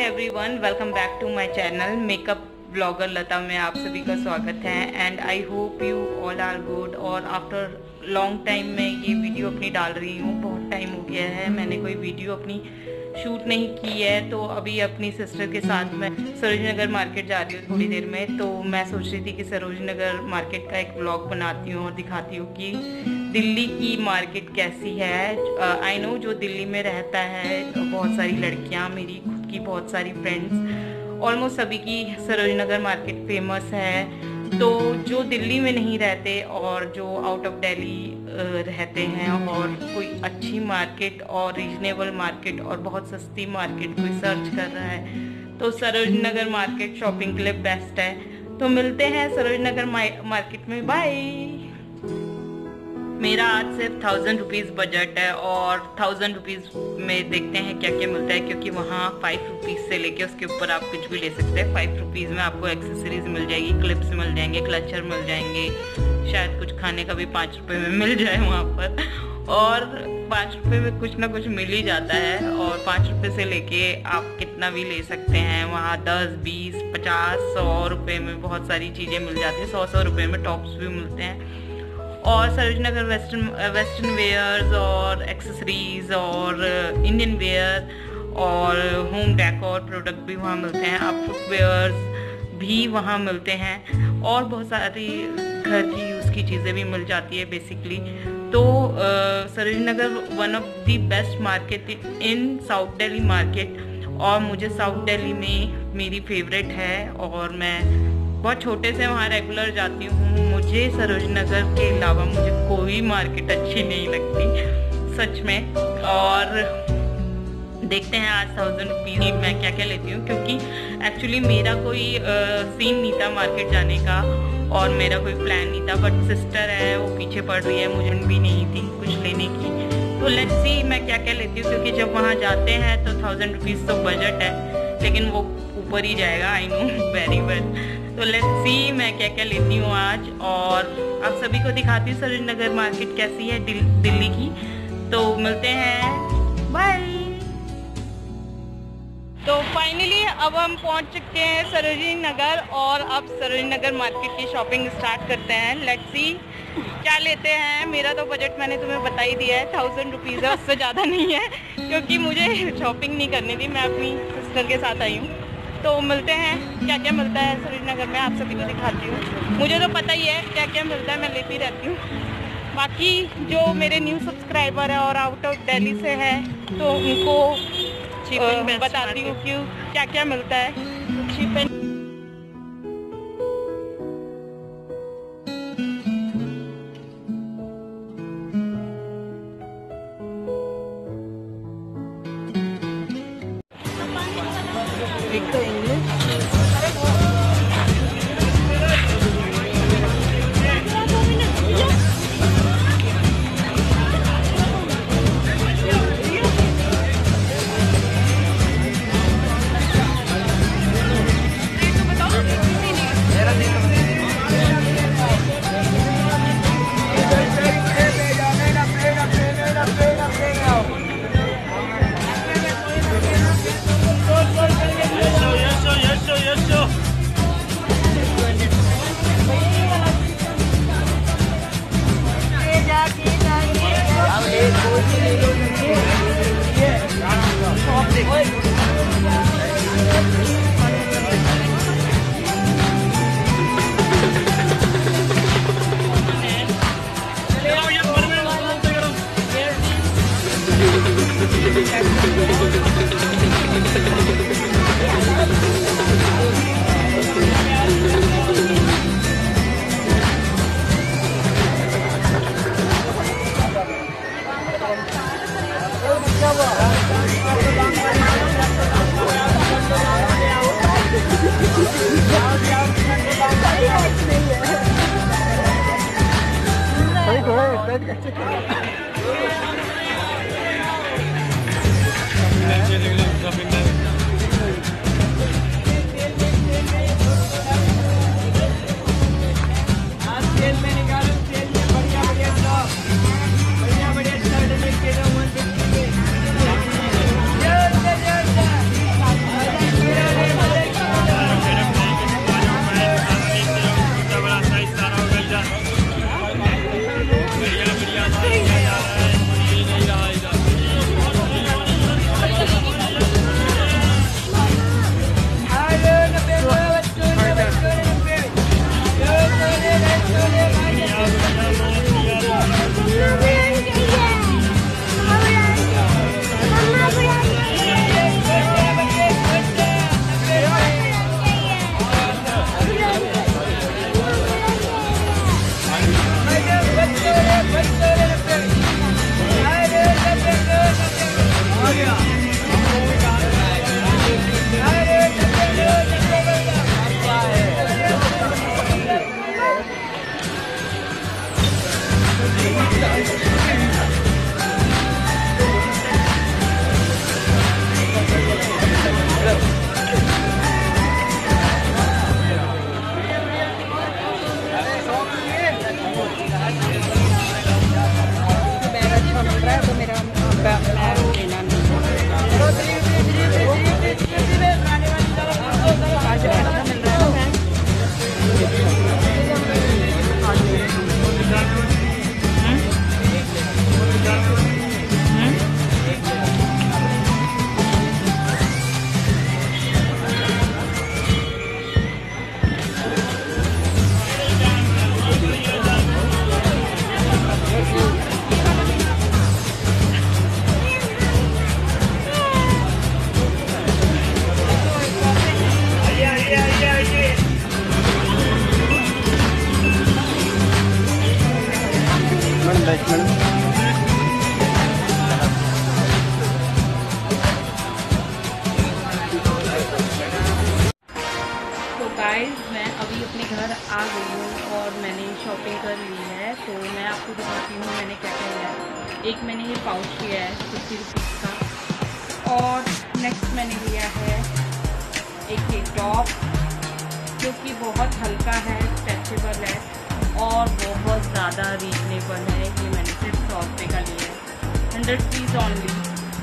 Everyone, welcome back to my channel makeup blogger Lata में आप सभी का स्वागत है। And I hope you all are good. और आफ्टर लॉन्ग टाइम मैं ये वीडियो अपनी डाल रही हूँ। बहुत टाइम हो गया है मैंने कोई वीडियो अपनी शूट नहीं की है। तो अभी अपनी सिस्टर के साथ मैं सरोजिनी नगर मार्केट जा रही हूँ थोड़ी देर में। तो मैं सोच रही थी कि सरोजिनी नगर मार्केट का एक ब्लॉग बनाती हूँ और दिखाती हूँ कि दिल्ली की मार्केट कैसी है। आई नो जो दिल्ली में रहता है बहुत सारी लड़कियाँ, मेरी खुद की बहुत सारी फ्रेंड्स, ऑलमोस्ट सभी की सरोजिनी नगर मार्केट फेमस है। तो जो दिल्ली में नहीं रहते और जो आउट ऑफ दिल्ली रहते हैं और कोई अच्छी मार्केट और रीजनेबल मार्केट और बहुत सस्ती मार्केट कोई सर्च कर रहा है तो सरोजिनी नगर मार्केट शॉपिंग के लिए बेस्ट है। तो मिलते हैं सरोजिनी नगर मार्केट में। बाय। मेरा आज सिर्फ 1000 रुपीज़ बजट है और 1000 रुपीज़ में देखते हैं क्या क्या मिलता है, क्योंकि वहाँ 5 रुपीज़ से लेके उसके ऊपर आप कुछ भी ले सकते हैं। 5 रुपीज़ में आपको एक्सेसरीज मिल जाएगी, क्लिप्स मिल जाएंगे, क्लचर मिल जाएंगे, शायद कुछ खाने का भी 5 रुपये में मिल जाए वहाँ पर। और 5 रुपये में कुछ ना कुछ मिल ही जाता है। और 5 रुपये से लेके आप कितना भी ले सकते हैं। वहाँ 10, 20, 50, 100 रुपये में बहुत सारी चीज़ें मिल जाती हैं। 100 रुपये में टॉप्स भी मिलते हैं। और सरोजिनी नगर वेस्टर्न वेयर्स और एक्सेसरीज और इंडियन वेयर और होम डेकोर प्रोडक्ट भी वहाँ मिलते हैं। आप फुटवेयर्स भी वहाँ मिलते हैं और बहुत सारी घर की यूज़ की चीज़ें भी मिल जाती है बेसिकली। तो Sarojini Nagar one of the best market in south Delhi market. और मुझे साउथ दिल्ली में मेरी फेवरेट है और मैं बहुत छोटे से वहाँ रेगुलर जाती हूँ। मुझे सरोजिनी नगर के अलावा मुझे कोई मार्केट अच्छी नहीं लगती सच में। और देखते हैं आज 1000 रुपीज़ मैं क्या क्या लेती हूँ, क्योंकि एक्चुअली मेरा कोई सीन नहीं था मार्केट जाने का और मेरा कोई प्लान नहीं था। बट सिस्टर है वो पीछे पड़ रही है, मुझे भी नहीं थी कुछ लेने की। तो लेट्स सी मैं क्या क्या लेती हूँ, क्योंकि जब वहाँ जाते हैं तो 1000 रुपीज़ तो बजट है, लेकिन वो ऊपर ही जाएगा। I know very well. तो लेट्स सी मैं क्या क्या लेती हूँ आज और आप सभी को दिखाती हूँ सरोजिनी नगर मार्केट कैसी है दिल्ली की। तो मिलते हैं, बाय। तो फाइनली अब हम पहुँच चुके हैं सरोजिनी नगर और अब सरोजिनी नगर मार्केट की शॉपिंग स्टार्ट करते हैं। लेट्स सी क्या लेते हैं। मेरा तो बजट मैंने तुम्हें बता ही दिया है, 1000 रुपीज़ है, उससे ज़्यादा नहीं है, क्योंकि मुझे शॉपिंग नहीं करनी थी। मैं अपनी सिस्टर के साथ आई हूँ। तो मिलते हैं क्या क्या मिलता है सरोजिनी नगर में, आप सभी को दिखाती हूँ। मुझे तो पता ही है क्या क्या मिलता है, मैं लेती रहती हूँ। बाकी जो मेरे न्यू सब्सक्राइबर है और आउट ऑफ दिल्ली से है तो उनको बताती हूँ कि क्या क्या मिलता है चीप एंड आ गई हूँ और मैंने शॉपिंग कर ली है। तो मैं आपको दिखाती हूँ मैंने क्या क्या लिया है। एक मैंने ये पाउच लिया है 50 रुपीज़ का, और नेक्स्ट मैंने लिया है एक ये टॉप जो कि बहुत हल्का है, स्ट्रेचेबल है और बहुत ज़्यादा रीजनेबल है। ये मैंने सिर्फ 100 रुपये का लिया है, 100 रुपीज़ ओनली।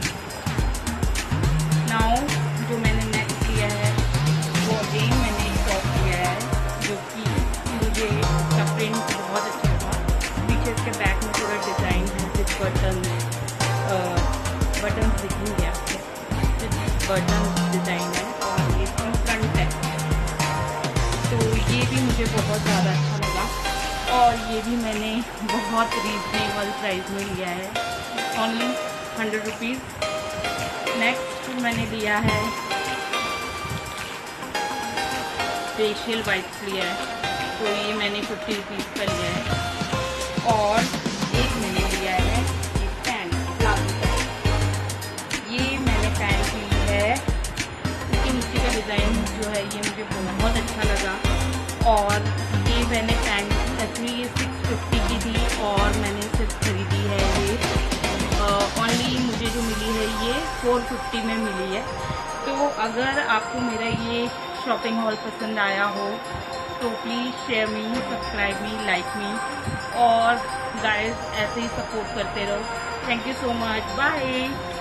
नाउ जो मैंने नेक्स्ट लिया है वो अगेन मैंने एक टॉप लिया है जो कि मुझे इसका प्रिंट बहुत अच्छा था। पीछे इसके बैक में पूरा डिज़ाइन है विद बटन दिखेंगे आपको, बटन डिज़ाइन है और ये इसका फ्रंट है। तो ये भी मुझे बहुत ज़्यादा अच्छा लगा और ये भी मैंने बहुत रीजनेबल प्राइस में लिया है, ओनली 100 रुपीज़। नेक्स्ट मैंने लिया है फेशियल वाइप्स लिया है, तो ये मैंने 50 रुपीज़ का लिया है। और एक मैंने लिया है ये पैंट, प्लाजो पैंट। ये मैंने पैंट ली है, इसके नीचे का डिज़ाइन जो है ये मुझे बहुत अच्छा लगा। और ये मैंने पैंट एक्चुअली ये 650 की थी और मैंने सिर्फ खरीदी है ये ओनली मुझे जो मिली है ये 450 में मिली है। तो अगर आपको मेरा ये शॉपिंग हॉल पसंद आया हो तो please share me, subscribe me, like me और गाइस ऐसे ही सपोर्ट करते रहो। Thank you so much, bye.